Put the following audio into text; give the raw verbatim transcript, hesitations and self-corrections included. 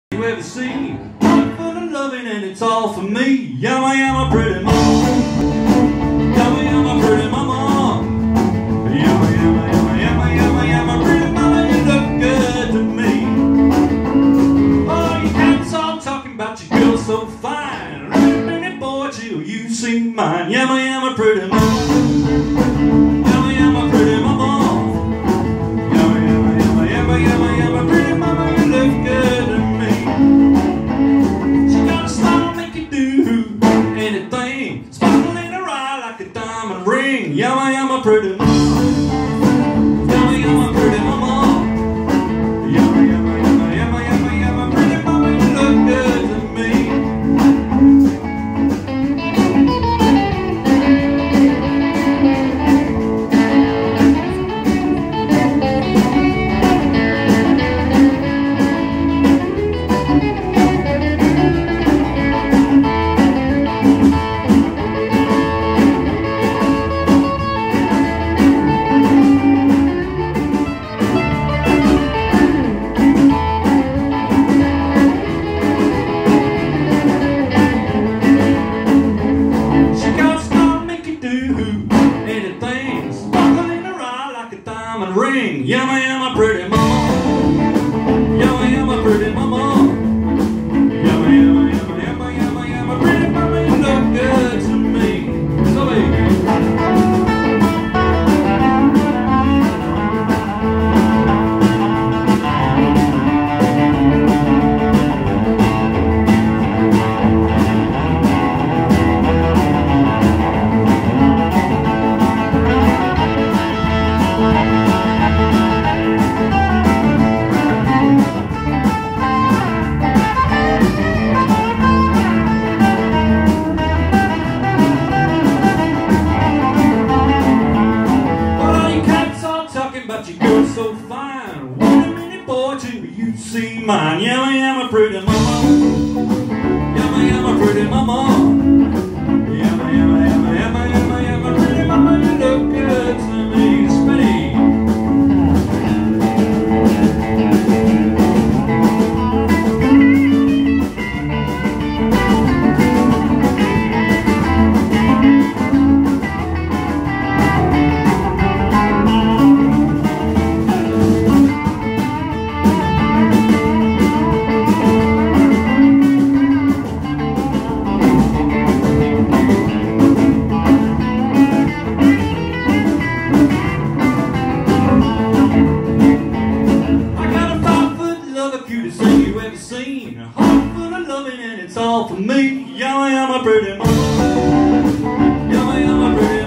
you ever seen. Heart full of loving and it's all for me. Yama Yama pretty mama. Yama Yama pretty mama. Yama Yama Yama Yama Yama Yama pretty mama, you look good to me. Oh, you cats all talking about your girl so fine. Really minute boy till you see mine. Yama Yama pretty mama. Yama Yama pretty mama. Yama Yama Yama Yama Yama Yama pretty mama, you look good to me. She got a smile make you do anything. Sparkle in her eye like a diamond ring. Yama Yama pretty mama. Yama Yama pretty mama. Yama Yama Yama Yama Yama Yama pretty mama, you look good to me. Ring. Yama Yama pretty mama. Yama Yama pretty mama. Yama Yama Yama Yama Yama Yama pretty mama, you look good to me. So baby. But your girl's so fine. Wait a minute, boy, till you see mine. Yama Yama pretty mama. Yama Yama pretty mama. Yama Yama Yama Yama Yama Yama pretty mama, you look good to me. Spinny. You ever seen a heart full of loving and it's all for me. Yama Yama pretty mama. Yama Yama pretty